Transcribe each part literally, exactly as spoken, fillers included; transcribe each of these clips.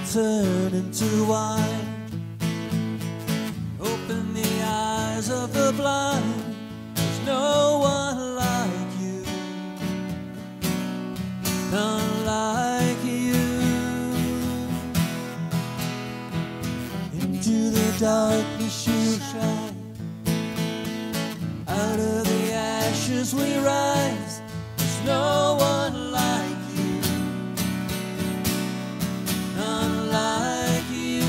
turn into wine. Open the eyes of the blind. There's no one like you, none like you. Into the darkness you shine. Out of the ashes we rise. There's no one like you, none like you.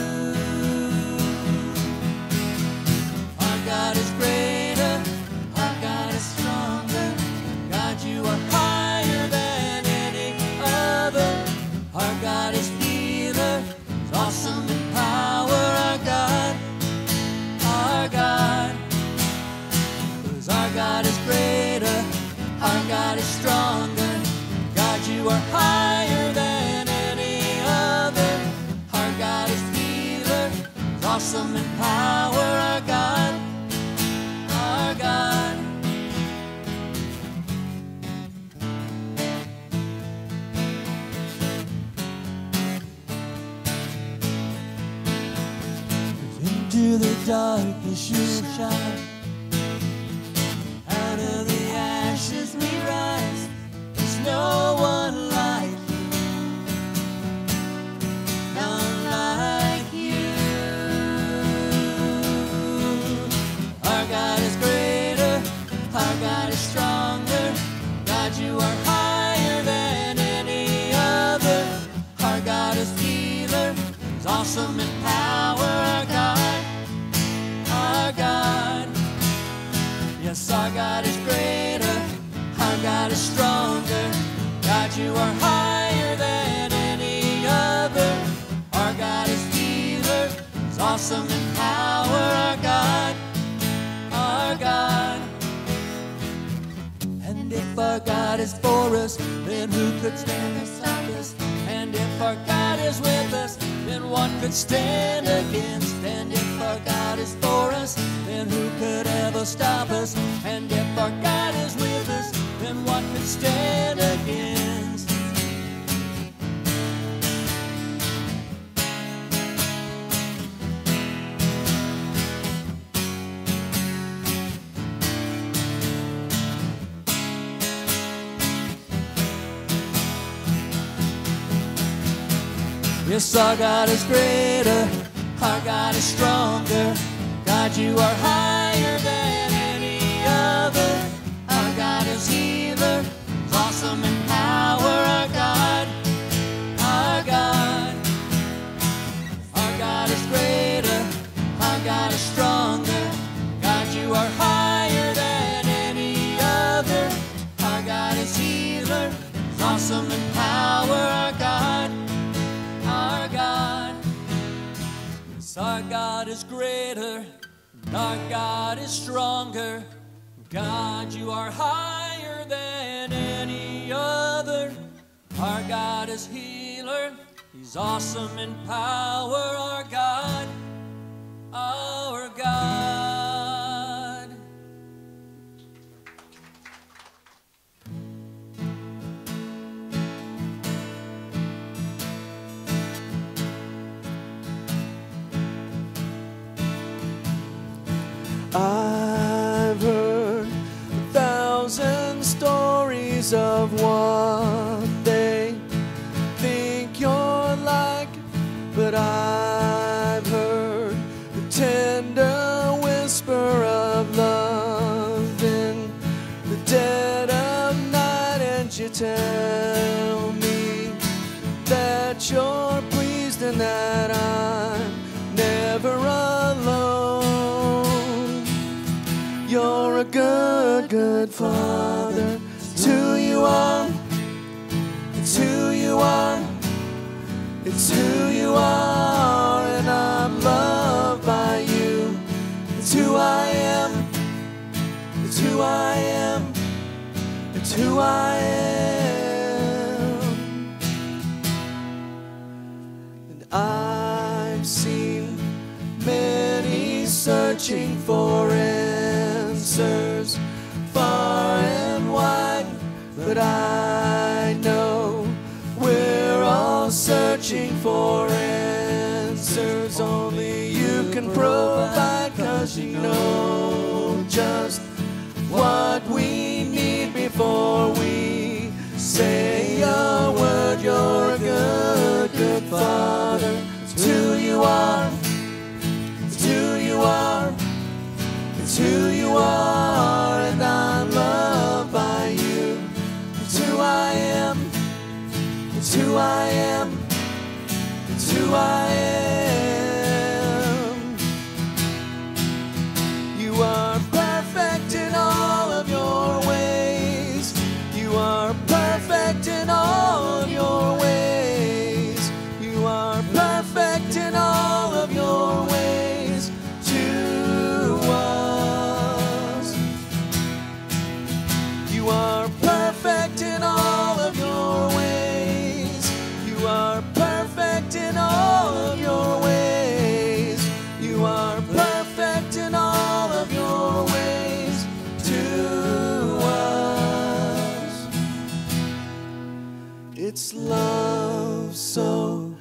Our God is greater, our God is stronger. God, you are higher than any other. Our God is healer, is awesome in power. Our God, our God. Our God is greater, our God is stronger. God, you are higher than any other. Our God is healer, is awesome in power. Our God, our God. Into the darkness you shine. Out of the ashes we rise. There's no one like you, none like you. Our God is greater, our God is stronger. God, you are higher than any other. Our God is healer, is awesome in power. Our God, our God. Yes, our God is greater, our God is stronger. God, you are higher than any other. Our God is healer, is awesome in power. Our God, our God. And if our God is for us, then who could stand beside us? And if our God is with us, then what could stand against? And if our God is for us, then who could ever stop us? And if our God is with us, then what could stand against? Yes, our God is greater, our God is stronger. God, you are higher than any other. Our God is healer, is awesome in power. Our God, our God. Our God is greater, our God is stronger. God, you are higher than any other. Our God is healer, is awesome in power. Our God, our God. Yes, our God is greater, our God is stronger. God, you are higher than any other. Our God is healer, he's awesome in power. Our God, our God. I've heard a thousand stories of what they think you're like, but I've heard the tender whisper of love in the dead of night, and you tell me that you're pleased and that I'm never alone. You're a good, good Father. It's who you are. It's who you are. It's who you are, and I'm loved by you. It's who I am. It's who I am. It's who I am. And I've seen many searching for answers far and wide, but I know we're all searching for provide, 'cause you know just what we need before we say a word. You're a good, good Father. It's who you are. It's who you are. It's who you are, and I'm loved by you. It's who I am. It's who I am. It's who I am. You are perfect in all of your ways. You are perfect in all of your ways. You are perfect in all of your ways to us. You are perfect in all of your ways. You are perfect in all of your ways. You are perfect in all of your ways to us. It's love so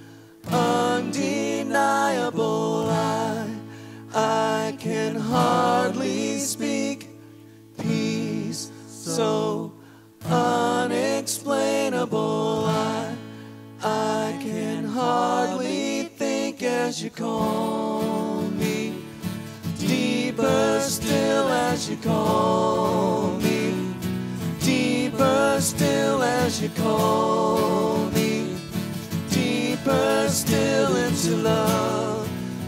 undeniable, I, I can hardly speak. Peace so unexplainable, I, I can hardly think as you call me. Deeper still as you call me. Deeper still as you call me. Deeper still into love.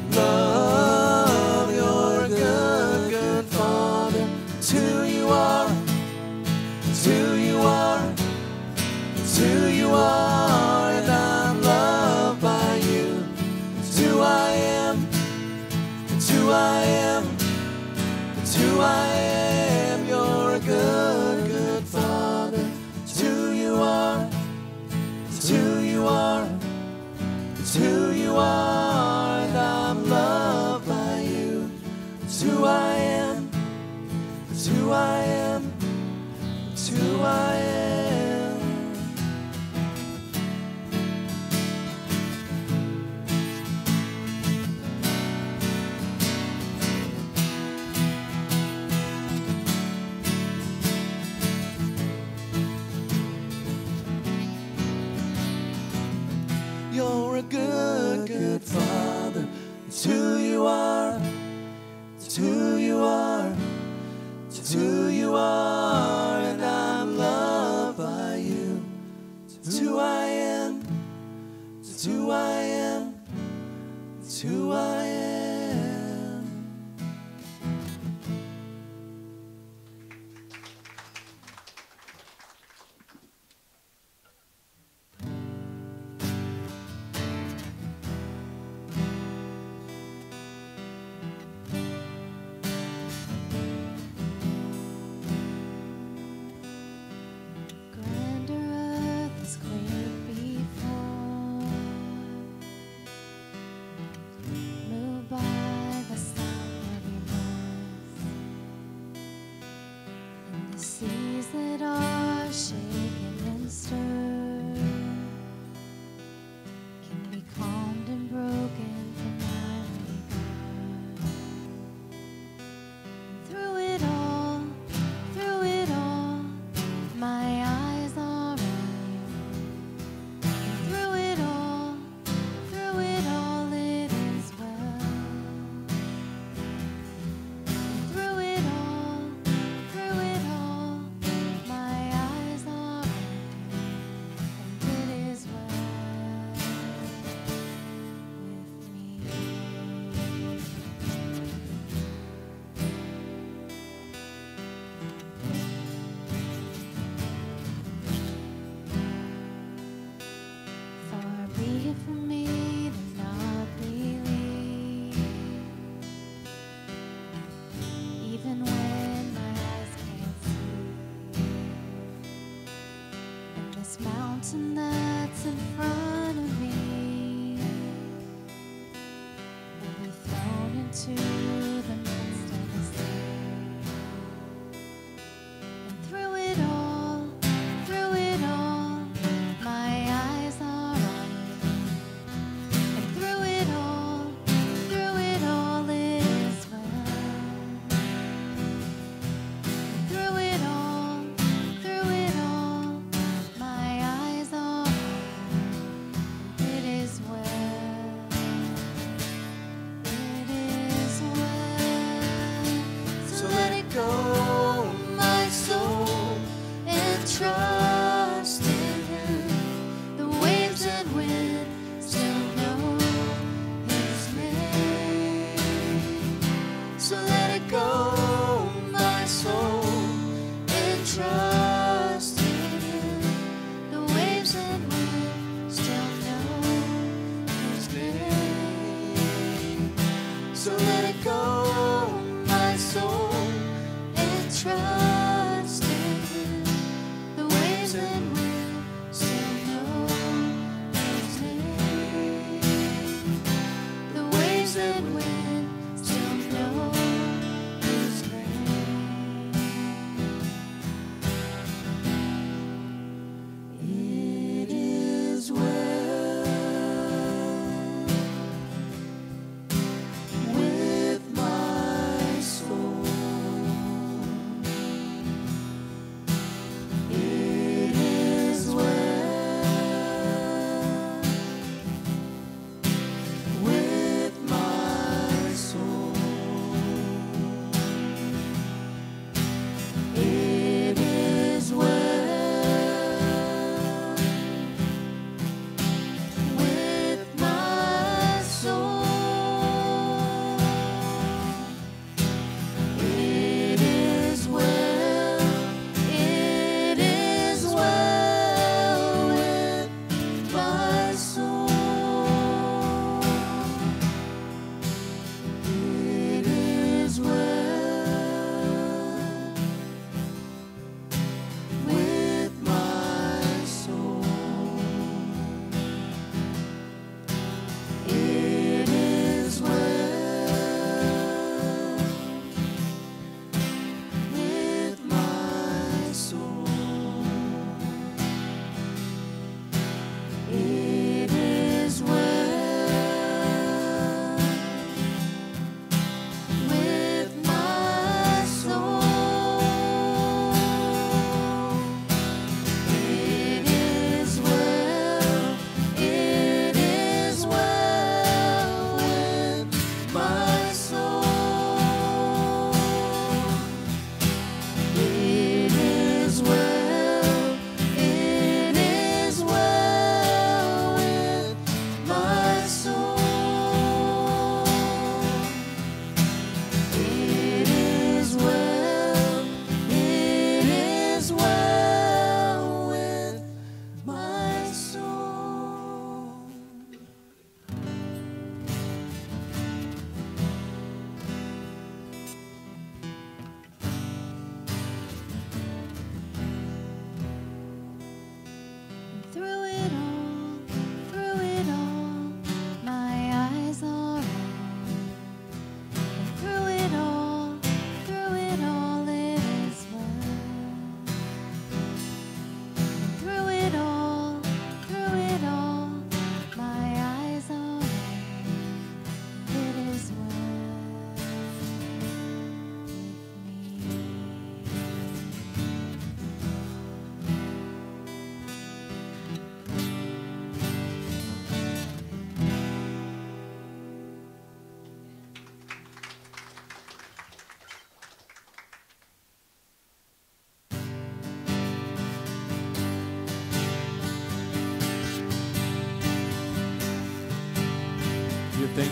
Love, you're a good, good Father. It's who you are. It's who you are. It's who you are, and I'm loved by you. It's who I am. It's who I am. It's who I am. You're a good, good Father. It's who you are. It's who you are. It's who you are, and I'm loved by you. It's who I am. It's who I am. It's who I am. You're a good, good Father. It's who you are. It's who you are. It's who you are, and I'm loved by you. It's who I am. It's who I am. It's who I am. Grander earth is clear before, moved by the sound of your voice, and the seas that are shaken and stirred can be calmed and broken from my regard. Through it all, through it all, my eyes are on you. Through it all, through it all, it is well. Through it all, through it all, my eyes are on you, and it is well with me. Far be it from me to not believe, even when my eyes can't see. And this mountain that's in front of me will be thrown into the midst of the sea. And through it all, through it all, my eyes are on you. And through it all, through it all, it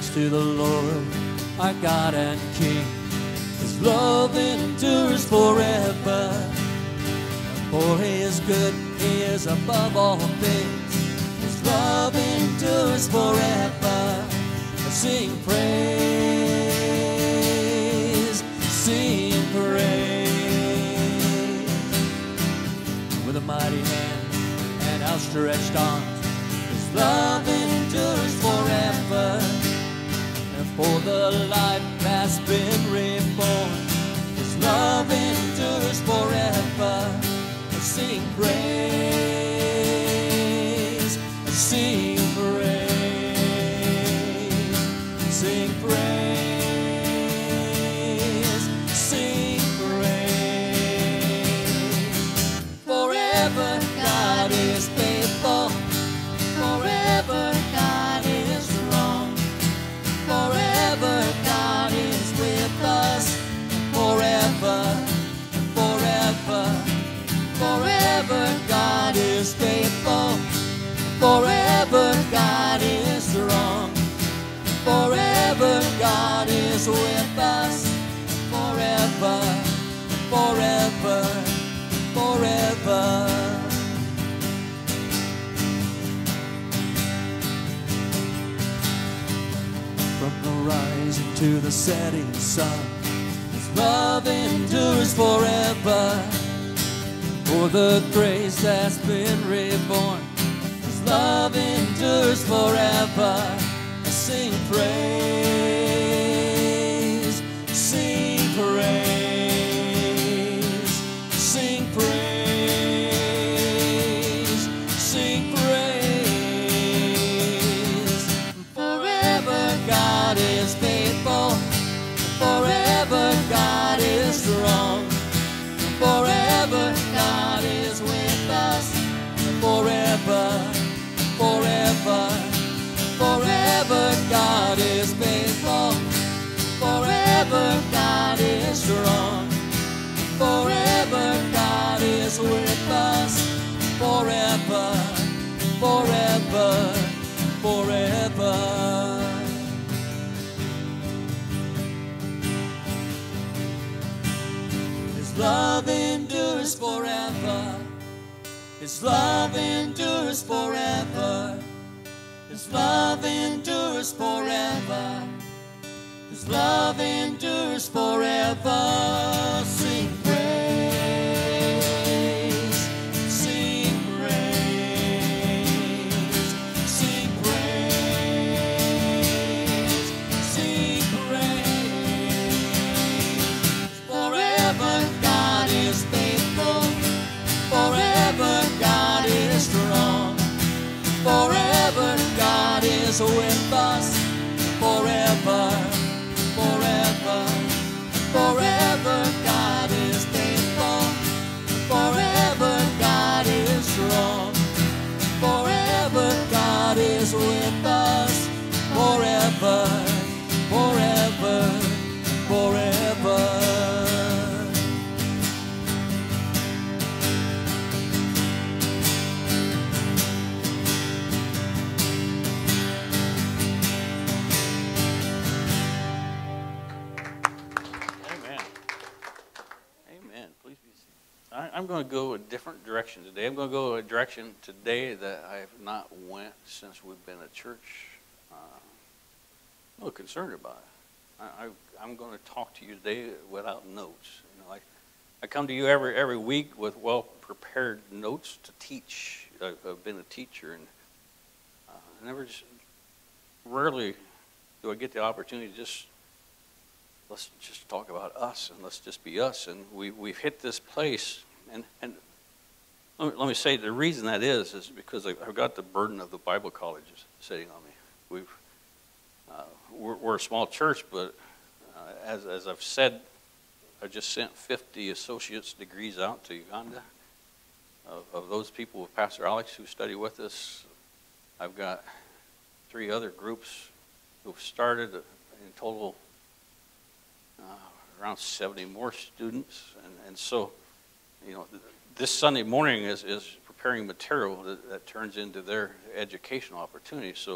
thanks to the Lord, our God and King. His love endures forever, for He is good, He is above all things. His love endures forever. Sing praise, sing praise. With a mighty hand and outstretched arms, His love endures forever. And for the life that's been reborn, His love endures forever. Sing praise, sing praise, sing praise, sing praise. Forever God is faithful, forever God is strong, forever God is with us, forever, forever. Forever God is faithful, forever God is strong, forever God is with us, forever, forever, forever. From the rising to the setting sun, His love endures forever. For the grace that's been reborn, His love endures forever. Sing praise, sing praise, sing praise, sing praise. Forever God is faithful, forever God is strong, forever God is with us, forever, forever, forever God is faithful, forever God is strong, forever God is with us, forever, forever, forever. His love endures forever. His love endures forever. His love endures forever. His love endures forever. Sing praise, sing praise, sing praise, sing praise. Forever God is faithful, forever God is strong, forever God is with us, forever, forever, forever God is faithful, forever God is strong, forever God is with us, forever, forever, forever. I'm going to go a different direction today. I'm going to go a direction today that I have not went since we've been at church. Uh, I'm a little concerned about it. I, I, I'm going to talk to you today without notes. You know, I, I come to you every every week with well-prepared notes to teach. I've, I've been a teacher, and uh, I never just, rarely do I get the opportunity to just, let's just talk about us, and let's just be us. And we, we've hit this place. And, and let, me, let me say the reason that is is because I've got the burden of the Bible colleges sitting on me. We've uh, we're, we're a small church, but uh, as as I've said, I just sent fifty associate's degrees out to Uganda. Of, of those people with Pastor Alex who study with us, I've got three other groups who've started. In total, uh, around seventy more students, and and so. You know, this Sunday morning is, is preparing material that, that turns into their educational opportunity. So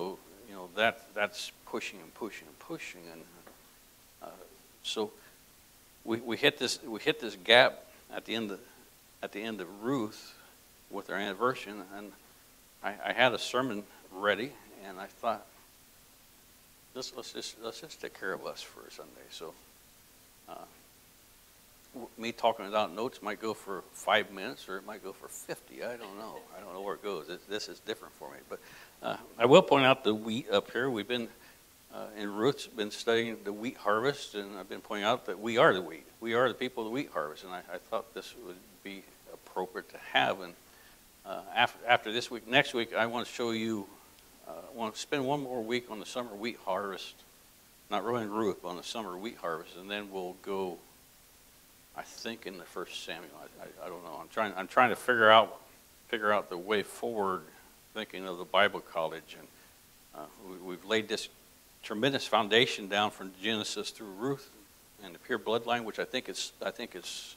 you know, that that's pushing and pushing and pushing, and uh, so we we hit this we hit this gap at the end of at the end of Ruth with our anniversary, and I, I had a sermon ready, and I thought, let's let's just let's just take care of us for a Sunday. So, uh, w- me talking without notes might go for five minutes, or it might go for fifty. I don't know. I don't know where it goes. It, this is different for me, but uh, I will point out the wheat up here. We've been uh, in Ruth's been studying the wheat harvest, and I've been pointing out that we are the wheat. We are the people of the wheat harvest, and I, I thought this would be appropriate to have. And uh, after after this week, next week, I want to show you. I uh, want to spend one more week on the summer wheat harvest, not really in Ruth, but on the summer wheat harvest, and then we'll go, I think, in the First Samuel. I, I, I don't know. I'm trying. I'm trying to figure out figure out the way forward, thinking of the Bible College, and uh, we, we've laid this tremendous foundation down from Genesis through Ruth and the pure bloodline, which I think is I think it's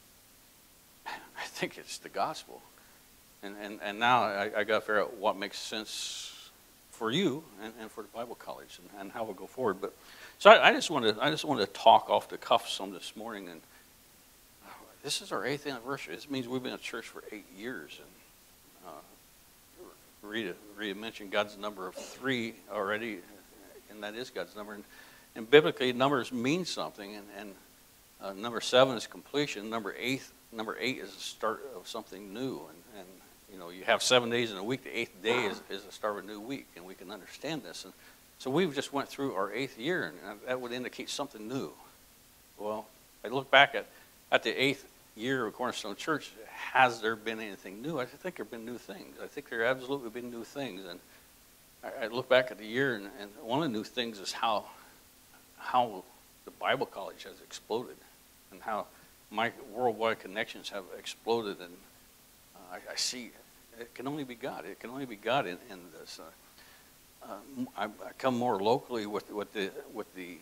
I think it's the gospel, and and and now I, I got to figure out what makes sense for you and, and for the Bible College, and, and how we'll go forward. But so I, I just wanted I just wanted to talk off the cuff some this morning. And this is our eighth anniversary. This means we've been at church for eight years. And uh, Rita Rita mentioned God's number of three already, and that is God's number. And, and biblically, numbers mean something. And, and uh, number seven is completion. Number eight number eight is the start of something new. And, and you know, you have seven days in a week. The eighth day is, is the start of a new week, and we can understand this. And so we've just went through our eighth year, and that would indicate something new. Well, I look back at, at the eighth year of Cornerstone Church. Has there been anything new? I think there have been new things. I think there have absolutely been new things. And I, I look back at the year, and, and one of the new things is how how the Bible College has exploded, and how my worldwide connections have exploded. And uh, I, I see it can only be God. It can only be God in, in this. Uh, uh, I, I come more locally with, with the with the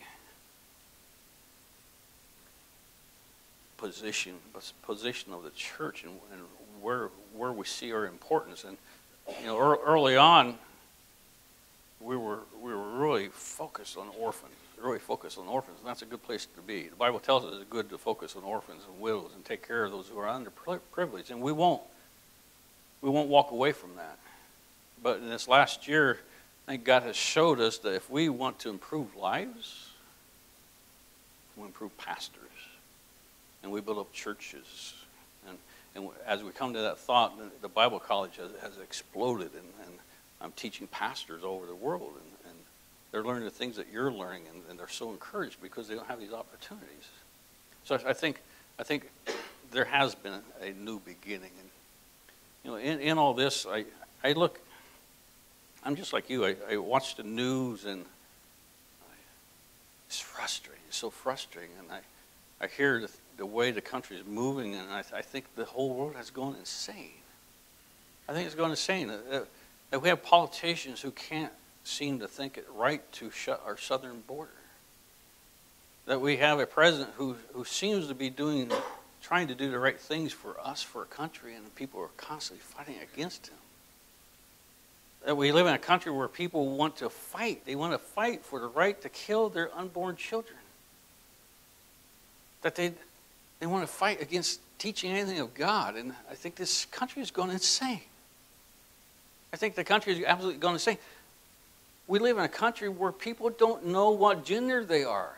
position position of the church, and, and where where we see our importance. And you know, early on, we were we were really focused on orphans. Really focused on orphans, and that's a good place to be. The Bible tells us it's good to focus on orphans and widows and take care of those who are underprivileged, and we won't. We won't walk away from that. But in this last year, I think God has showed us that if we want to improve lives, we improve pastors, and we build up churches. And, and as we come to that thought, the Bible College has, has exploded, and, and I'm teaching pastors all over the world, and, and they're learning the things that you're learning, and, and they're so encouraged because they don't have these opportunities. So I, I think I think there has been a, a new beginning. And you know, in, in all this, I, I look, I'm just like you. I, I watch the news, and I, it's frustrating. It's so frustrating. And I, I hear the, the way the country is moving, and I, I think the whole world has gone insane. I think it's gone insane. That, that we have politicians who can't seem to think it right to shut our southern border. That we have a president who, who seems to be doing... trying to do the right things for us, for a country, and people are constantly fighting against him. That we live in a country where people want to fight. They want to fight for the right to kill their unborn children. That they they want to fight against teaching anything of God. And I think this country is going insane. I think the country is absolutely going insane. We live in a country where people don't know what gender they are.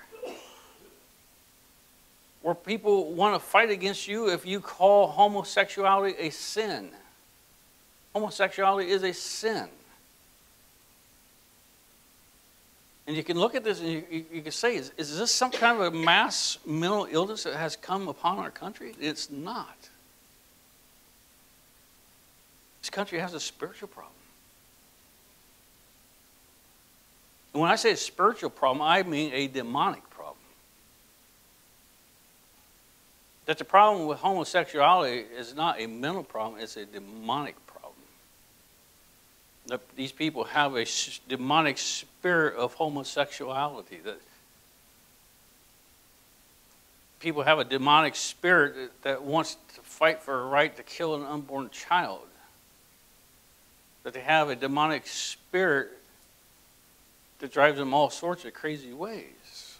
Where people want to fight against you if you call homosexuality a sin. Homosexuality is a sin. And you can look at this and you, you, you can say, is, is this some kind of a mass mental illness that has come upon our country? It's not. This country has a spiritual problem. And when I say a spiritual problem, I mean a demonic problem. That the problem with homosexuality is not a mental problem, it's a demonic problem. That these people have a demonic spirit of homosexuality. That people have a demonic spirit that, that wants to fight for a right to kill an unborn child. That they have a demonic spirit that drives them all sorts of crazy ways.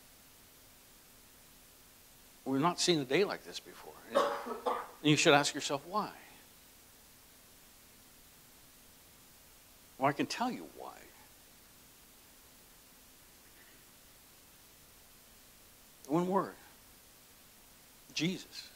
We've not seen a day like this before. And you should ask yourself, why? Well, I can tell you why. One word. Jesus.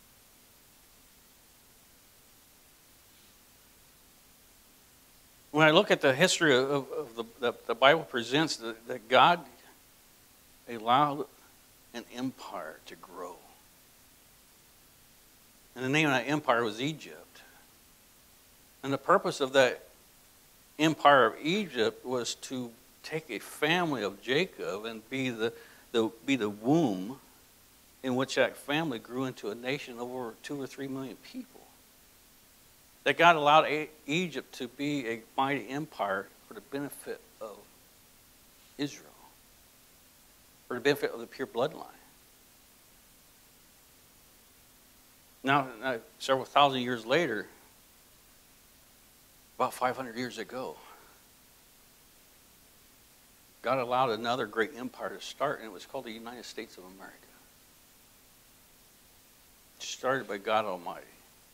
When I look at the history of, of the, the, the Bible presents that, that God allowed an empire to grow. And the name of that empire was Egypt. And the purpose of that empire of Egypt was to take a family of Jacob and be the, the, be the womb in which that family grew into a nation of over two or three million people. That God allowed a- Egypt to be a mighty empire for the benefit of Israel, for the benefit of the pure bloodline. Now, now, several thousand years later, about five hundred years ago, God allowed another great empire to start, and it was called the United States of America. Started by God Almighty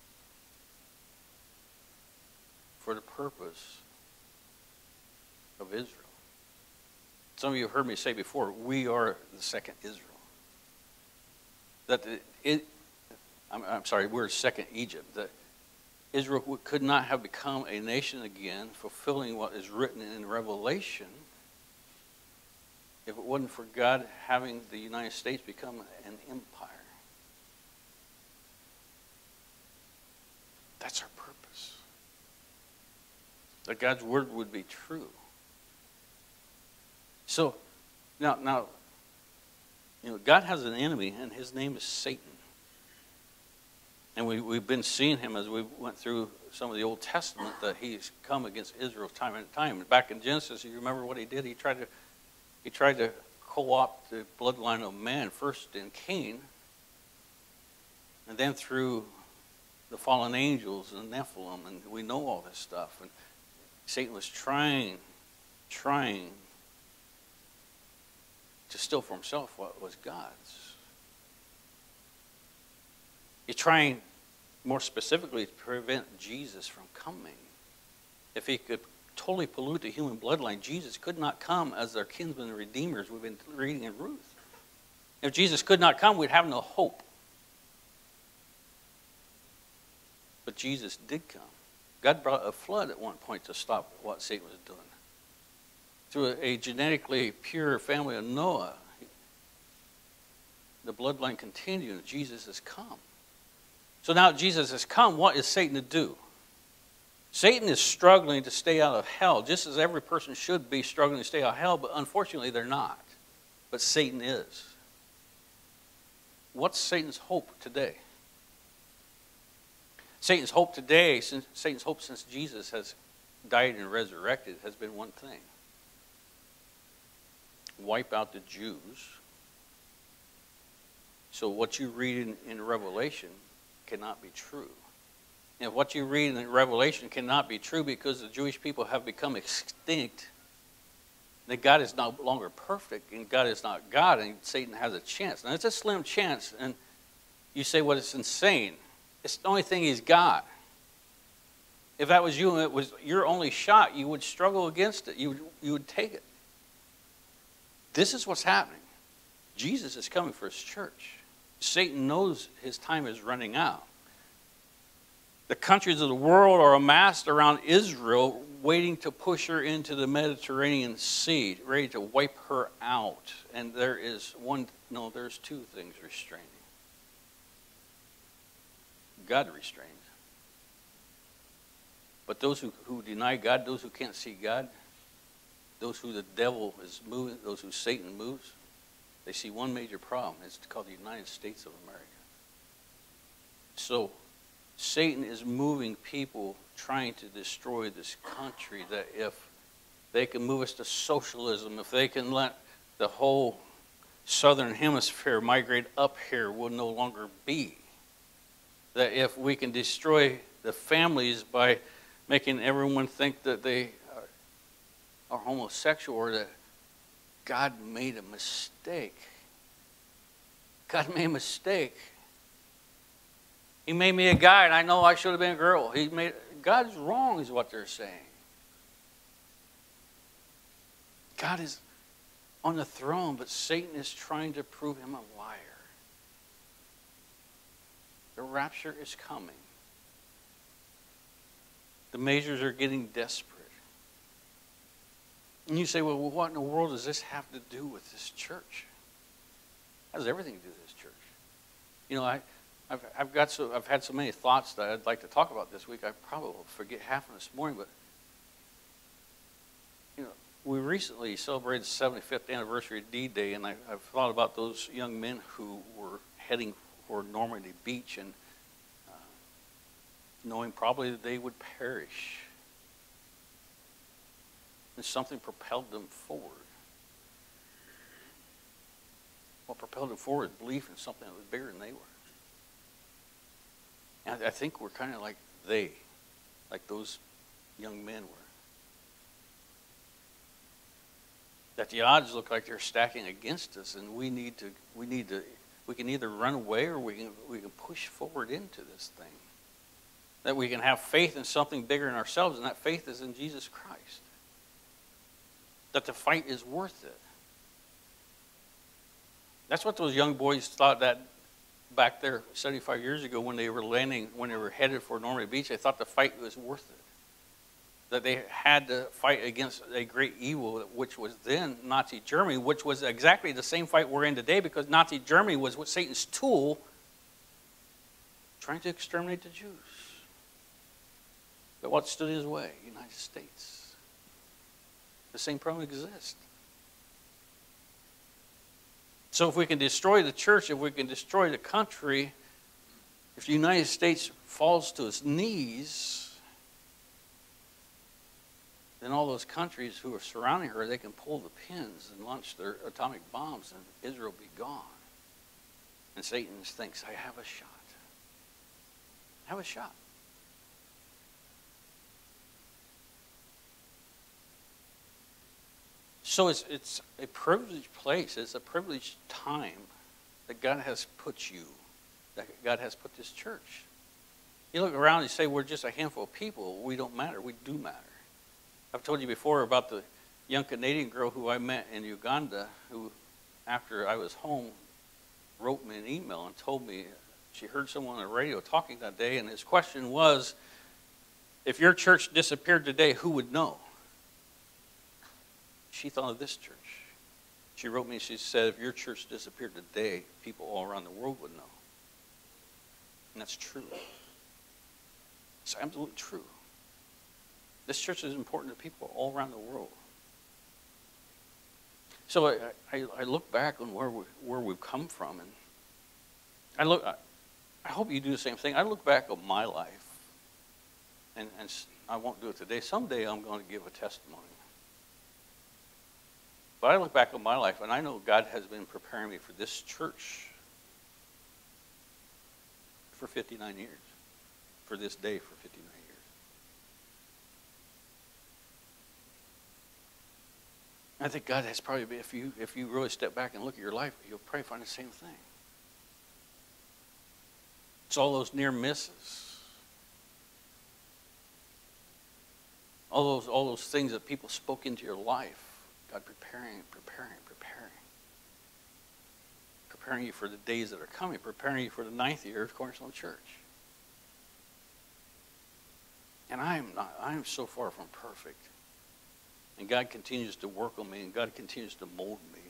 for the purpose of Israel. Some of you have heard me say before, we are the second Israel. That the, it, I'm, I'm sorry, we're second Egypt. That Israel could not have become a nation again, fulfilling what is written in Revelation, if it wasn't for God having the United States become an empire. That's our purpose. That God's word would be true. So, now, now, you know, God has an enemy, and his name is Satan. And we, we've been seeing him as we went through some of the Old Testament, that he's come against Israel time and time. And back in Genesis, you remember what he did? He tried to, he tried to co-opt the bloodline of man, first in Cain, and then through the fallen angels and Nephilim, and we know all this stuff. And Satan was trying, trying to steal for himself what was God's. He's trying, more specifically, to prevent Jesus from coming. If he could totally pollute the human bloodline, Jesus could not come as their kinsmen and redeemers we've been reading in Ruth. If Jesus could not come, we'd have no hope. But Jesus did come. God brought a flood at one point to stop what Satan was doing. Through a, a genetically pure family of Noah, the bloodline continued, and Jesus has come. So now Jesus has come, what is Satan to do? Satan is struggling to stay out of hell, just as every person should be struggling to stay out of hell, but unfortunately they're not. But Satan is. What's Satan's hope today? Satan's hope today, since Satan's hope since Jesus has died and resurrected, has been one thing. Wipe out the Jews. So what you read in, in Revelation cannot be true. And what you read in Revelation cannot be true because the Jewish people have become extinct. That God is no longer perfect, and God is not God, and Satan has a chance. Now, it's a slim chance, and you say, well, it's insane. It's the only thing he's got. If that was you and it was your only shot, you would struggle against it. You would, you would take it. This is what's happening. Jesus is coming for his church. Satan knows his time is running out. The countries of the world are amassed around Israel, waiting to push her into the Mediterranean Sea, ready to wipe her out. And there is one, no, there's two things restraining. God restrains. But those who, who deny God, those who can't see God, those who the devil is moving, those who Satan moves, they see one major problem. It's called the United States of America. So Satan is moving people trying to destroy this country, that if they can move us to socialism, if they can let the whole southern hemisphere migrate up here, will no longer be. That if we can destroy the families by making everyone think that they are, are homosexual or that God made a mistake. God made a mistake. He made me a guy, and I know I should have been a girl. He made God's wrong, is what they're saying. God is on the throne, but Satan is trying to prove him a liar. The rapture is coming. The measures are getting desperate. And you say, well, what in the world does this have to do with this church? It has everything to do with this church. You know, I, I've, I've, got so, I've had so many thoughts that I'd like to talk about this week. I probably will forget half of them this morning, but you know, we recently celebrated the seventy-fifth anniversary of D-Day, and I, I've thought about those young men who were heading for Normandy Beach and uh, knowing probably that they would perish. And something propelled them forward. What propelled them forward is belief in something that was bigger than they were. And I think we're kind of like they, like those young men were. That the odds look like they're stacking against us, and we need to, we need to, we can either run away or we can, we can push forward into this thing. That we can have faith in something bigger than ourselves, and that faith is in Jesus Christ. That the fight is worth it. That's what those young boys thought that back there seventy-five years ago when they were landing, when they were headed for Normandy Beach. They thought the fight was worth it. That they had to fight against a great evil, which was then Nazi Germany, which was exactly the same fight we're in today, because Nazi Germany was Satan's tool trying to exterminate the Jews. But what stood in his way? United States. The same problem exists. So if we can destroy the church, if we can destroy the country, if the United States falls to its knees, then all those countries who are surrounding her, they can pull the pins and launch their atomic bombs, and Israel will be gone. And Satan thinks, I have a shot. I have a shot. So it's, it's a privileged place. It's a privileged time that God has put you, that God has put this church. You look around and you say, we're just a handful of people. We don't matter. We do matter. I've told you before about the young Canadian girl who I met in Uganda, who, after I was home, wrote me an email and told me she heard someone on the radio talking that day, and his question was, if your church disappeared today, who would know? She thought of this church. She wrote me, she said, if your church disappeared today, people all around the world would know. And that's true. It's absolutely true. This church is important to people all around the world. So I, I, I look back on where, we, where we've come from, and I, look, I, I hope you do the same thing. I look back on my life, and, and I won't do it today. Someday I'm going to give a testimony. But I look back on my life, and I know God has been preparing me for this church for fifty-nine years, for this day for fifty-nine years. I think God has probably been, if you, if you really step back and look at your life, you'll probably find the same thing. It's all those near misses. All those, all those things that people spoke into your life. God preparing, preparing, preparing. Preparing you for the days that are coming. Preparing you for the ninth year of Cornerstone Church. And I am not, I am so far from perfect. And God continues to work on me, and God continues to mold me.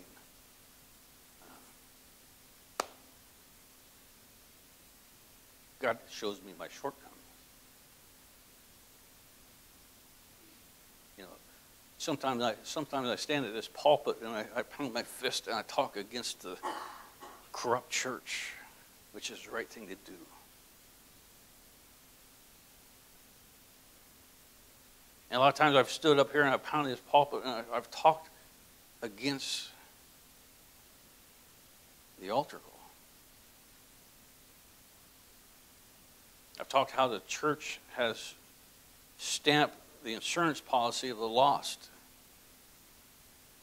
God shows me my shortcomings. You know, sometimes I sometimes I stand at this pulpit and I, I pound my fist and I talk against the corrupt church, which is the right thing to do. And a lot of times I've stood up here and I've pounded this pulpit and I, I've talked against the altar call. I've talked how the church has stamped the insurance policy of the lost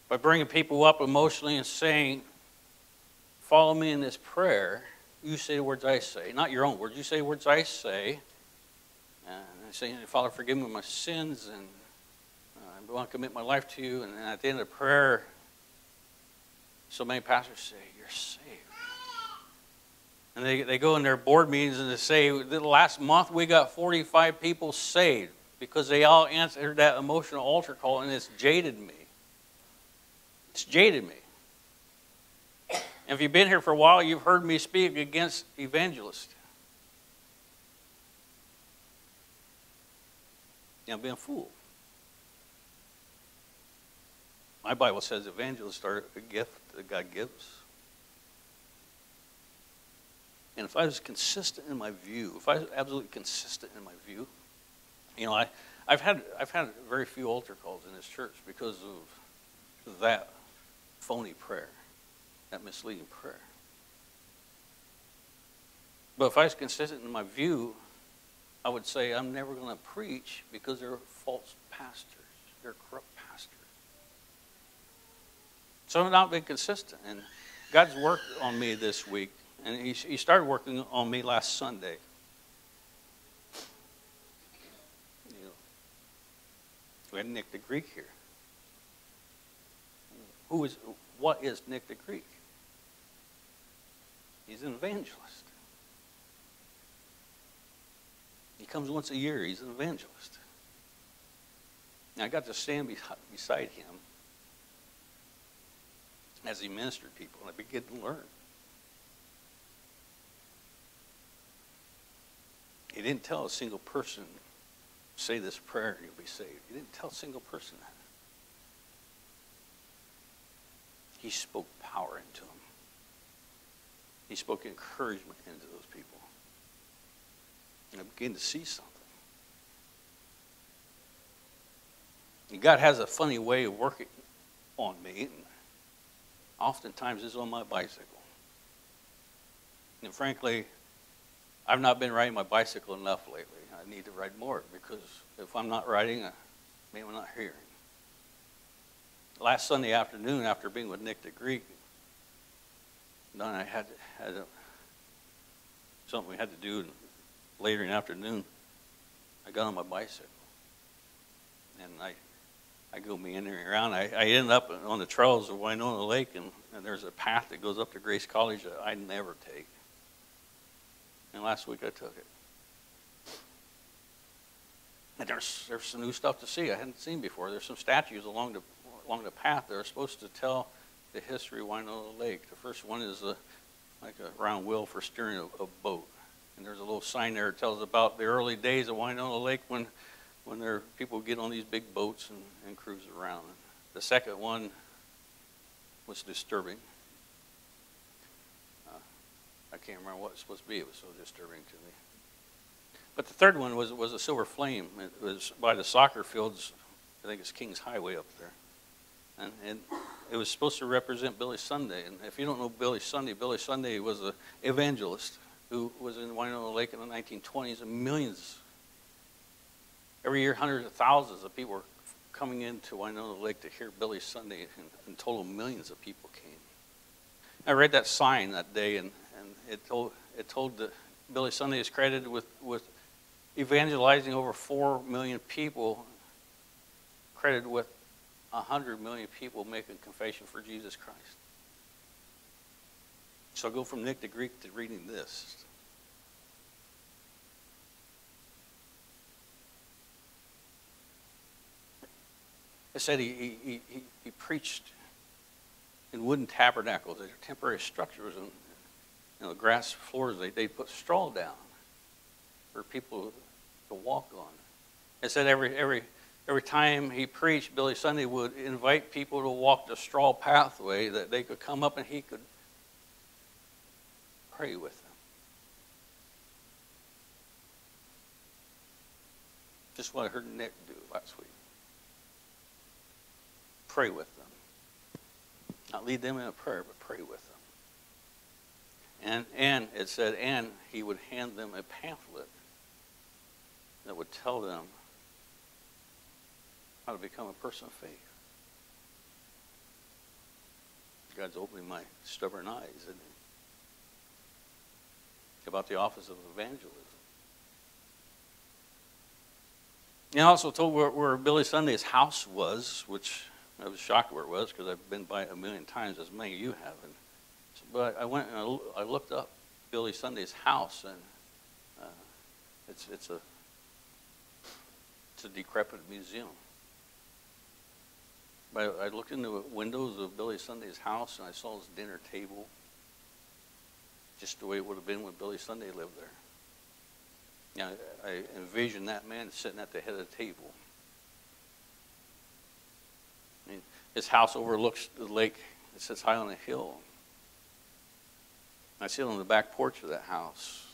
by bringing people up emotionally and saying, follow me in this prayer. You say the words I say, not your own words. You say the words I say. And saying, Father, forgive me my sins, and uh, I want to commit my life to you. And then at the end of the prayer, so many pastors say, you're saved. And they, they go in their board meetings and they say, the last month we got forty-five people saved because they all answered that emotional altar call, and it's jaded me. It's jaded me. And if you've been here for a while, you've heard me speak against evangelists. I'm being fooled. My Bible says evangelists are a gift that God gives. And if I was consistent in my view, if I was absolutely consistent in my view, you know, I, I've had I've had very few altar calls in this church because of that phony prayer, that misleading prayer. But if I was consistent in my view, I would say I'm never going to preach because they're false pastors. They're corrupt pastors. So I've not been consistent. And God's worked on me this week. And he, he started working on me last Sunday. You know, we had Nick the Greek here. Who is, what is Nick the Greek? He's an evangelist. He comes once a year. He's an evangelist. And I got to stand beside him as he ministered people, and I began to learn. He didn't tell a single person, say this prayer and you'll be saved. He didn't tell a single person that. He spoke power into them. He spoke encouragement into those people. And I began to see something. And God has a funny way of working on me. And oftentimes it's on my bicycle. And frankly, I've not been riding my bicycle enough lately. I need to ride more because if I'm not riding, maybe I'm not hearing. Last Sunday afternoon, after being with Nick the Greek, Don and I had, had a, something we had to do later in the afternoon. I got on my bicycle. And I I go meandering around. I, I end up on the trails of Winona Lake, and, and there's a path that goes up to Grace College that I never take. And last week I took it. And there's there's some new stuff to see I hadn't seen before. There's some statues along the along the path that are supposed to tell the history of Winona Lake. The first one is a, like a round wheel for steering a, a boat. And there's a little sign there that tells about the early days of Winona Lake when when there people get on these big boats and, and cruise around. The second one was disturbing. Uh, I can't remember what it was supposed to be. It was so disturbing to me. But the third one was was a silver flame. It was by the soccer fields. I think it's Kings Highway up there. And, and it was supposed to represent Billy Sunday. And if you don't know Billy Sunday, Billy Sunday was an evangelist who was in Winona Lake in the nineteen twenties, and millions, every year hundreds of thousands of people were coming into Winona Lake to hear Billy Sunday, and in total millions of people came. I read that sign that day, and, and it told it told that Billy Sunday is credited with, with evangelizing over four million people, credited with one hundred million people making confession for Jesus Christ. So I go from Nick the Greek to reading this. It said he, he, he, he preached in wooden tabernacles. They're temporary structures, and you know, grass floors. They they put straw down for people to walk on. It said every every every time he preached, Billy Sunday would invite people to walk the straw pathway that they could come up and he could pray with them. Just what I heard Nick do last week. Pray with them. Not lead them in a prayer, but pray with them. And, and it said, and he would hand them a pamphlet that would tell them how to become a person of faith. God's opening my stubborn eyes, isn't he? About the office of evangelism. And I also told where, where Billy Sunday's house was, which I was shocked where it was because I've been by it a million times, as many of you have. And, but I went and I, I looked up Billy Sunday's house, and uh, it's it's a it's a decrepit museum. But I looked into the windows of Billy Sunday's house, and I saw his dinner table, just the way it would have been when Billy Sunday lived there. Yeah, I envisioned that man sitting at the head of the table. I mean, his house overlooks the lake. It sits high on a hill. I sit on the back porch of that house.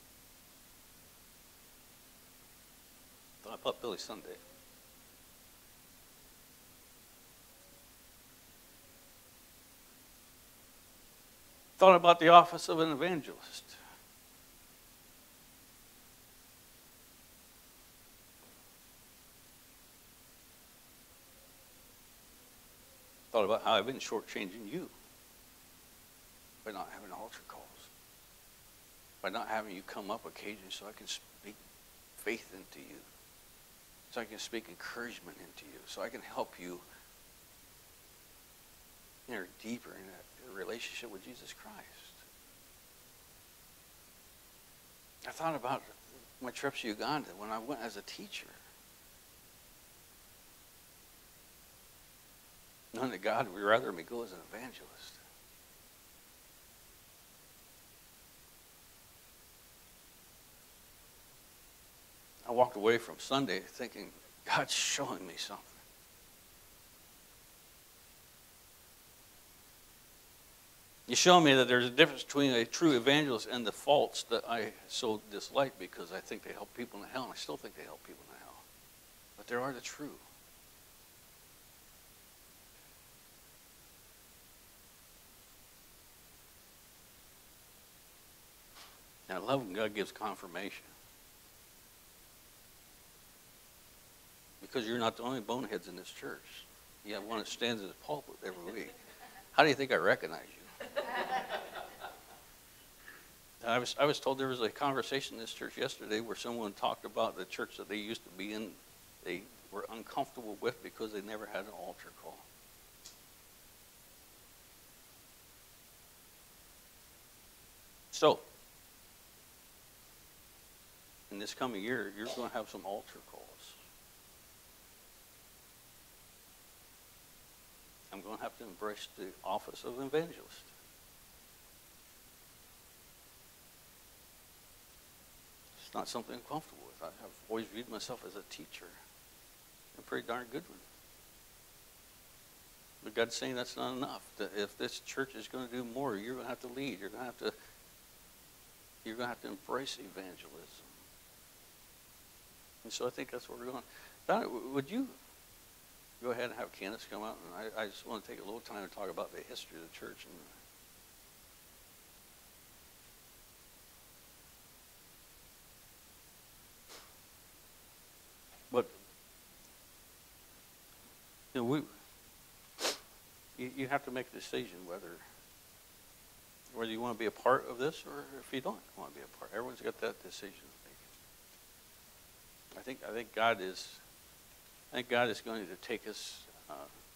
Thought about Billy Sunday. Thought about the office of an evangelist. Thought about how I've been shortchanging you by not having altar calls, by not having you come up occasionally so I can speak faith into you, so I can speak encouragement into you, so I can help you enter deeper in a relationship with Jesus Christ. I thought about my trips to Uganda when I went as a teacher. None of God would rather me go as an evangelist. I walked away from Sunday thinking, God's showing me something. You show me that there's a difference between a true evangelist and the false that I so dislike because I think they help people in hell, and I still think they help people in hell. But there are the true. And I love when God gives confirmation. Because you're not the only boneheads in this church. You have one that stands in the pulpit every week. How do you think I recognize you? I was, I was told there was a conversation in this church yesterday where someone talked about the church that they used to be in, they were uncomfortable with because they never had an altar call. So, in this coming year, you're going to have some altar calls. I'm going to have to embrace the office of evangelist. It's not something I'm comfortable with. I have always viewed myself as a teacher. A pretty darn good one. But God's saying that's not enough. That if this church is going to do more, you're going to have to lead. You're going to have to, you're going to have to embrace evangelism. And so I think that's where we're going. Donna, would you go ahead and have Candace come out? And I, I just want to take a little time to talk about the history of the church. And but you know, we you, you have to make a decision whether whether you want to be a part of this or if you don't want to be a part. Everyone's got that decision to make. I think I think God is I think God is going to take us uh,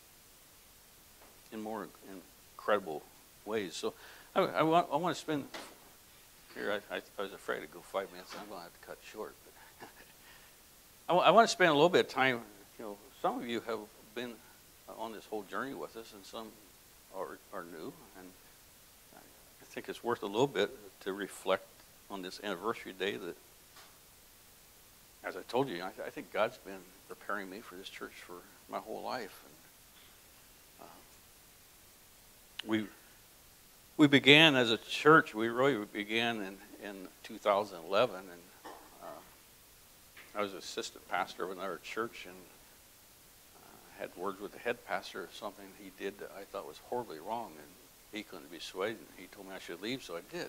in more incredible ways. So I, I, want, I want to spend here. I, I, I was afraid to go five minutes. I'm going to have to cut short. But I, I want to spend a little bit of time. You know, some of you have been on this whole journey with us, and some are, are new. And I think it's worth a little bit to reflect on this anniversary day that, as I told you, I, th- I think God's been preparing me for this church for my whole life. And, uh, we we began as a church. We really began in, in two thousand eleven, and uh, I was assistant pastor of another church, and uh, had words with the head pastor of something he did that I thought was horribly wrong, and he couldn't be swayed, and he told me I should leave, so I did.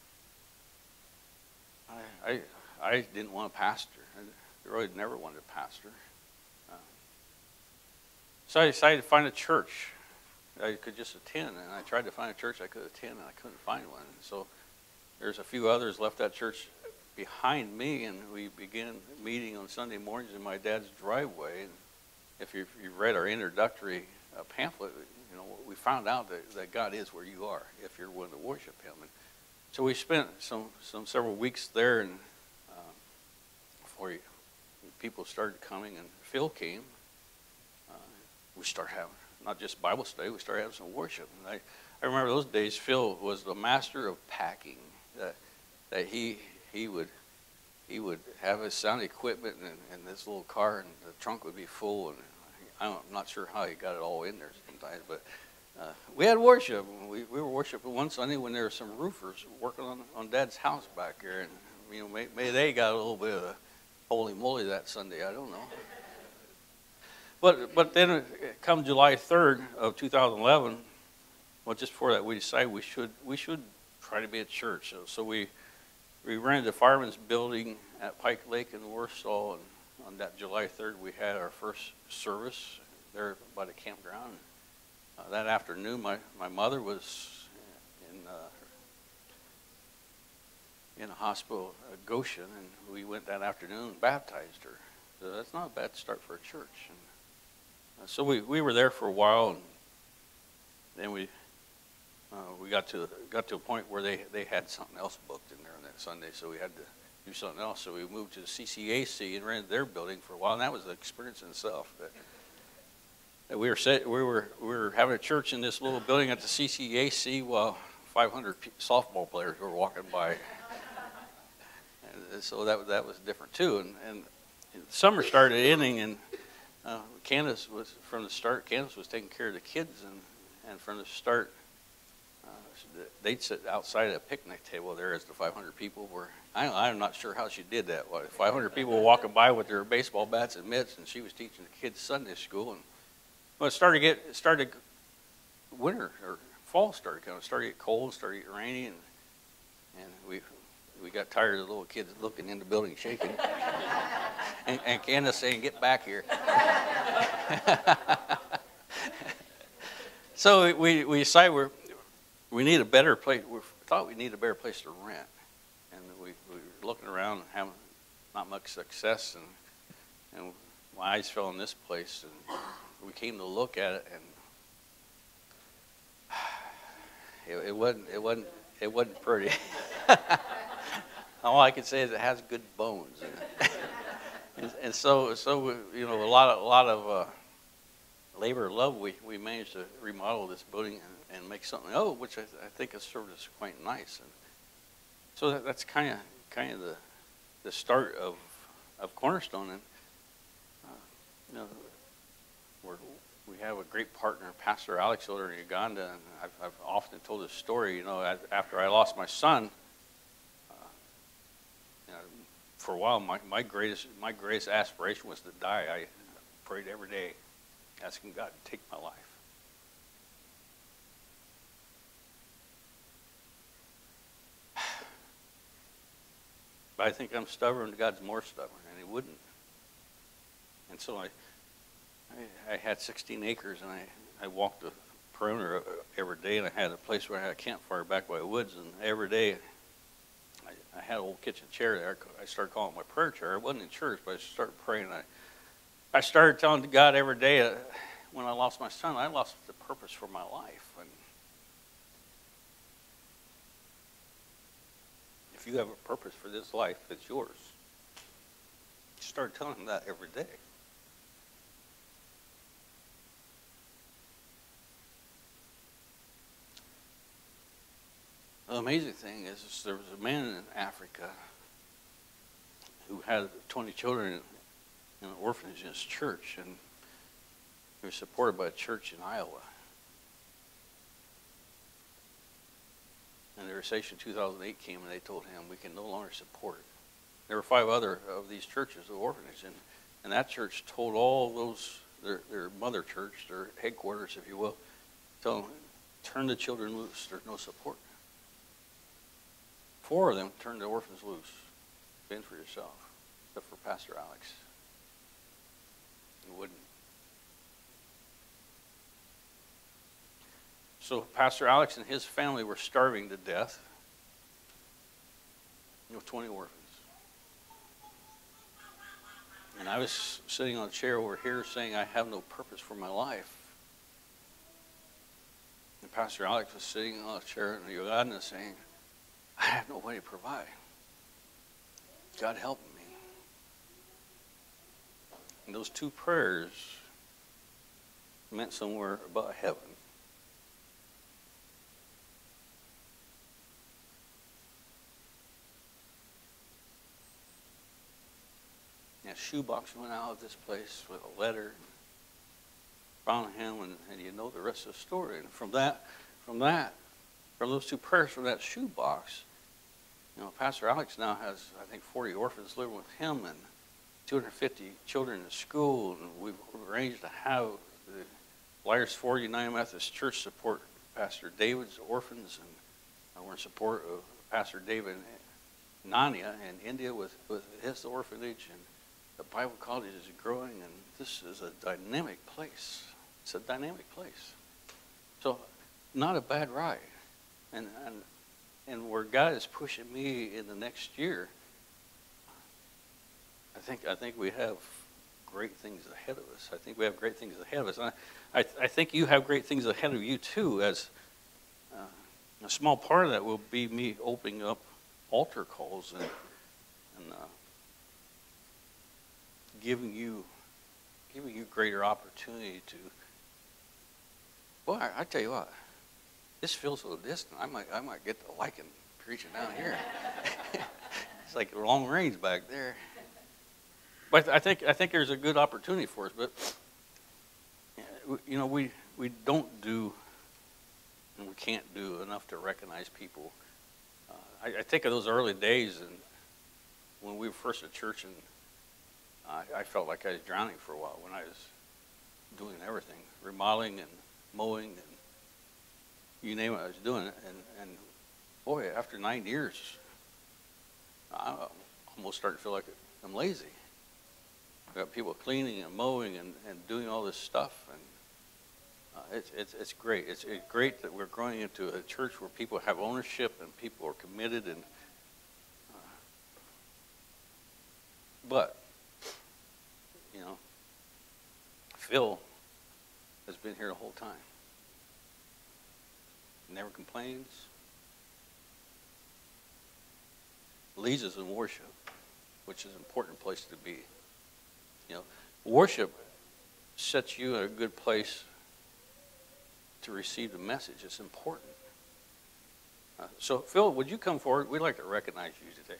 And I. I I didn't want to pastor. I really never wanted to pastor. Uh, so I decided to find a church. I could just attend, and I tried to find a church I could attend, and I couldn't find one. So there's a few others left that church behind me, and we began meeting on Sunday mornings in my dad's driveway. And if you've, you've read our introductory uh, pamphlet, you know, we found out that, that God is where you are if you're willing to worship Him. And so we spent some, some several weeks there, and uh, before you, people started coming, and Phil came. Uh, we started having not just Bible study, we started having some worship. And I, I remember those days. Phil was the master of packing. That that he he would he would have his sound equipment and, and this little car, and the trunk would be full. And I don't, I'm not sure how he got it all in there sometimes, but uh, we had worship. We we were worshiping one Sunday when there were some roofers working on on Dad's house back there, and you know may, maybe they got a little bit of a holy moly that Sunday. I don't know. But but then come July third of two thousand eleven, well, just before that, we decided we should we should try to be a church. So, so we we rented the fireman's building at Pike Lake in Warsaw, and on that July third, we had our first service there by the campground. Uh, that afternoon, my, my mother was in uh, in a hospital, uh, Goshen, and we went that afternoon and baptized her. So that's not a bad start for a church. And uh, so we, we were there for a while, and then we uh, we got to got to a point where they, they had something else booked in there on that Sunday, so we had to do something else. So we moved to the C C A C and rented their building for a while, and that was an experience in itself. But, that we were set, we were we were having a church in this little building at the C C A C while five hundred softball players were walking by, and so that that was different too. And, and summer started ending, and uh, Candace was from the start. Candace was taking care of the kids, and and from the start, uh, they'd sit outside at a picnic table there as the five hundred people were. I, I'm not sure how she did that. five hundred people were walking by with their baseball bats and mitts, and she was teaching the kids Sunday school. And well, it started to get it started winter or fall started coming. It started to get cold, started to get rainy, and and we we got tired of the little kids looking in the building shaking, and, and Candace saying, "Get back here." So we we decided we we need a better place. We thought we needed a better place to rent, and we, we were looking around and having not much success, and and my eyes fell on this place, and we came to look at it, and it, it wasn't it wasn't it wasn't pretty. All I can say is it has good bones in it. and, and so so we, you know a lot of a lot of uh, labor and love we, we managed to remodel this building and, and make something oh which I, I think has served us quite nice. And so that, that's kind of kind of the the start of of Cornerstone. And uh, you know we're, we have a great partner, Pastor Alex over in Uganda, and I've, I've often told this story. You know, after I lost my son, uh, you know, for a while, my, my greatest my greatest aspiration was to die. I prayed every day, asking God to take my life. But I think I'm stubborn, God's more stubborn, and He wouldn't. And so I. I, I had sixteen acres, and I, I walked the perimeter every day, and I had a place where I had a campfire back by the woods, and every day I, I had an old kitchen chair there. I started calling it my prayer chair. I wasn't in church, but I started praying. I, I started telling God every day uh, when I lost my son, I lost the purpose for my life. And if you have a purpose for this life, it's yours. I started telling him that every day. The amazing thing is, is there was a man in Africa who had twenty children in, in an orphanage in his church, and he was supported by a church in Iowa. And the recession two thousand eight came, and they told him, we can no longer support it. There were five other of these churches, the orphanage, and, and that church told all those, their, their mother church, their headquarters, if you will, tell them, turn the children loose, there's no support. Four of them turned the orphans loose. Fend for yourself, except for Pastor Alex. He wouldn't. So Pastor Alex and his family were starving to death. You know, twenty orphans. And I was sitting on a chair over here saying, I have no purpose for my life. And Pastor Alex was sitting on a chair in Uganda saying, I have no way to provide. God help me. And those two prayers meant somewhere about heaven. And a shoebox went out of this place with a letter. Found him, and, and you know the rest of the story. And from that, from that, from those two prayers, from that shoebox, you know, Pastor Alex now has, I think, forty orphans living with him and two hundred fifty children in school. And we've arranged to have the Liars Ford United Methodist Church support Pastor David's orphans, and we're in support of Pastor David Nania in India with, with his orphanage. And the Bible college is growing, and this is a dynamic place. It's a dynamic place. So, not a bad ride. And, and, and where God is pushing me in the next year, I think, I think we have great things ahead of us. I think we have great things ahead of us. And I, I, I think you have great things ahead of you, too, as uh, a small part of that will be me opening up altar calls and, and uh, giving you giving you greater opportunity to. Boy, I, I tell you what, this feels so distant. I might I might get to liking preaching down here. It's like long range back there. But I think I think there's a good opportunity for us. But you know, we we don't do and we can't do enough to recognize people. Uh, I, I think of those early days and when we were first at church, and I, I felt like I was drowning for a while when I was doing everything, remodeling and mowing and you name it, I was doing it. And, and boy, after nine years, I almost started to feel like I'm lazy. We got people cleaning and mowing and, and doing all this stuff, and uh, it's, it's it's great. It's, it's great that we're growing into a church where people have ownership and people are committed. And uh, but you know, Phil has been here the whole time. Never complains. Leads us in worship, which is an important place to be. You know, worship sets you in a good place to receive the message. It's important. Uh, so, Phil, would you come forward? We'd like to recognize you today.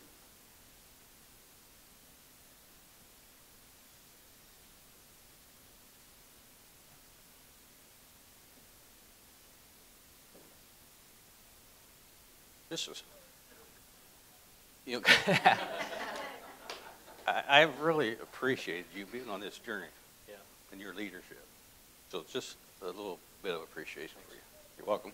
This is, you know, I, I really appreciated you being on this journey, yeah, and your leadership. So just a little bit of appreciation for you. You're welcome.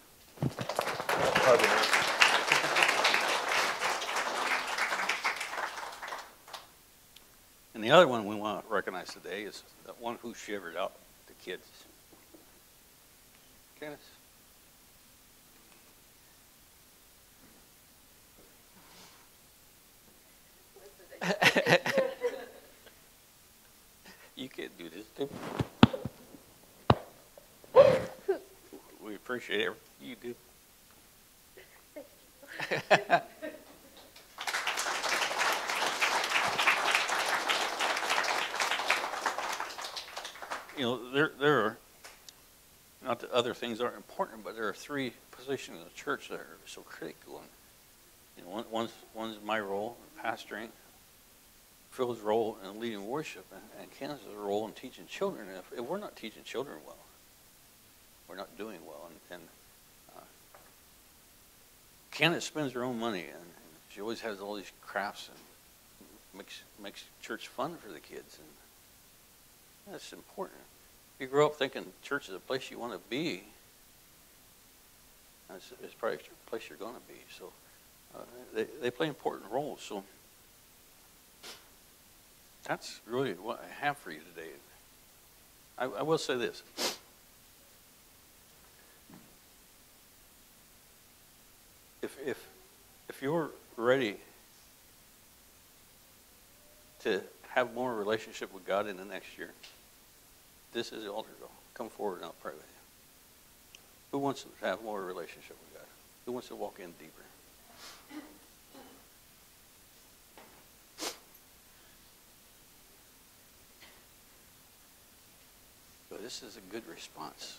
And the other one we want to recognize today is the one who shivered out the kids. Kenneth. You can't do this too. We appreciate everything you do. You know, there there are, not that other things aren't important, but there are three positions in the church that are so critical. And you know, one, one's one's my role in pastoring, Phil's role in leading worship, and, and Kenneth's role in teaching children. And if, if we're not teaching children well, we're not doing well. And, and uh, Kenneth spends her own money, and, and she always has all these crafts and makes makes church fun for the kids, and that's important. If you grow up thinking church is a place you want to be, it's, it's probably a place you're going to be. So uh, they they play important roles. So that's really what I have for you today. I, I will say this. if you're ready to have more relationship with God in the next year, this is the altar call. Come forward and I'll pray with you. Who wants to have more relationship with God? Who wants to walk in deeper? So this is a good response.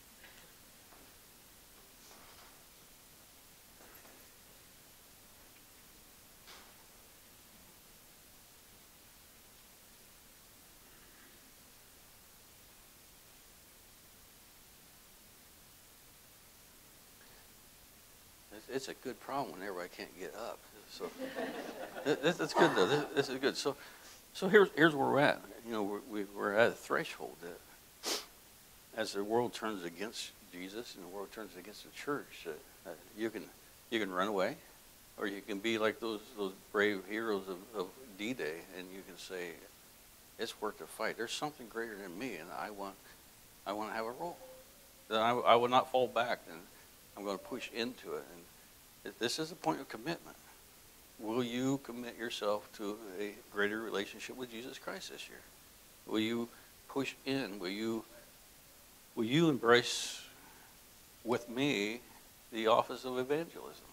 It's a good problem when everybody can't get up. So this, that's good though. This, this is good. So, so here's here's where we're at. You know, we're, we, we're at a threshold that, as the world turns against Jesus and the world turns against the church, uh, uh, you can you can run away, or you can be like those those brave heroes of, of D-Day, and you can say, it's worth the fight. There's something greater than me, and I want I want to have a role. Then I, I will not fall back, and I'm going to push into it. And this is a point of commitment. Will you commit yourself to a greater relationship with Jesus Christ this year? Will you push in? Will you, will you embrace with me the office of evangelism?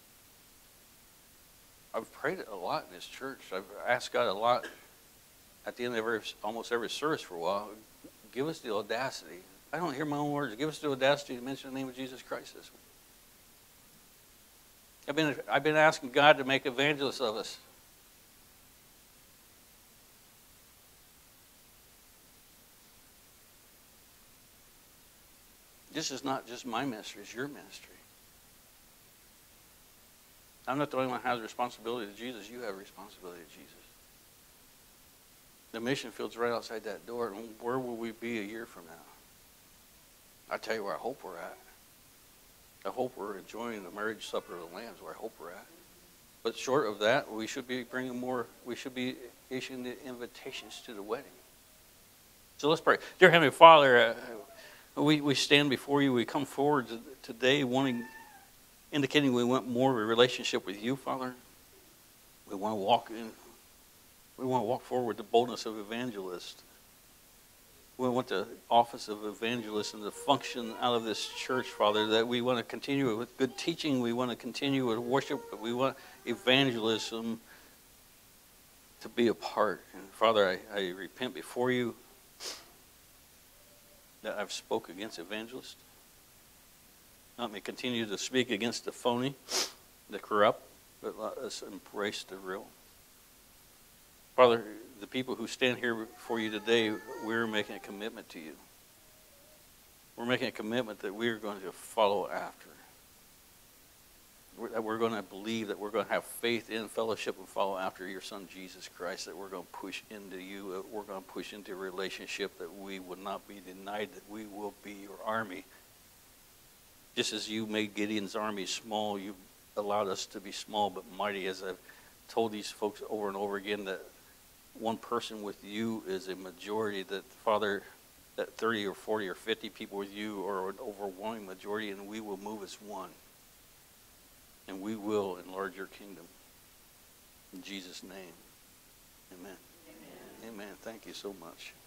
I've prayed it a lot in this church. I've asked God a lot at the end of every, almost every service for a while. Give us the audacity. I don't hear my own words. Give us the audacity to mention the name of Jesus Christ this week. I've been, I've been asking God to make evangelists of us. This is not just my ministry, it's your ministry. I'm not the only one who has responsibility to Jesus. You have responsibility to Jesus. The mission field's right outside that door, and where will we be a year from now? I tell you where I hope we're at. I hope we're enjoying the marriage supper of the Lamb is where I hope we're at. But short of that, we should be bringing more, we should be issuing the invitations to the wedding. So let's pray. Dear Heavenly Father, uh, we, we stand before you. We come forward today wanting, indicating we want more of a relationship with you, Father. We want to walk in, we want to walk forward with the boldness of evangelist. We want the office of evangelist and the function out of this church, Father, that we want to continue with good teaching. We want to continue with worship. But we want evangelism to be a part. And Father, I, I repent before you that I've spoke against evangelists. Let me continue to speak against the phony, the corrupt, but let us embrace the real. Father, the people who stand here before you today, we're making a commitment to you. We're making a commitment that we're going to follow after. We're, that we're going to believe, that we're going to have faith in fellowship and follow after your Son, Jesus Christ, that we're going to push into you, that we're going to push into a relationship that we will not be denied, that we will be your army. Just as you made Gideon's army small, you allowed us to be small but mighty, as I've told these folks over and over again, that one person with you is a majority, that, Father, that thirty or forty or fifty people with you are an overwhelming majority, and we will move as one. And we will enlarge your kingdom. In Jesus' name, amen. Amen. Amen. Thank you so much.